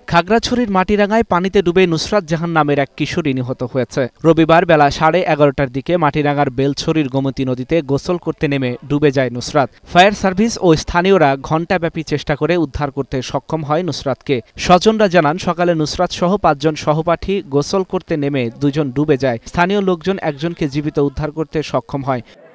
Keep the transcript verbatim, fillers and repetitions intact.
খাগড়াছড়ির মাটিরাঙ্গায় পানিতে ডুবে নুসরাত জাহান নামের এক কিশোরী নিহত হয়েছে। রবিবার বেলা সাড়ে এগারোটার দিকে মাটিরাঙ্গার বেলছড়ির গোমতী নদীতে গোসল করতে নেমে ডুবে যায় নুসরাত। ফায়ার সার্ভিস ও স্থানীয়রা ঘণ্টাব্যাপী চেষ্টা করে উদ্ধার করতে সক্ষম হয় নুসরাতকে। স্বজনরা জানান, সকালে নুসরাত সহ পাঁচজন সহপাঠী গোসল করতে নেমে দুজন ডুবে যায়। স্থানীয় লোকজন একজনকে জীবিত উদ্ধার করতে সক্ষম হয়।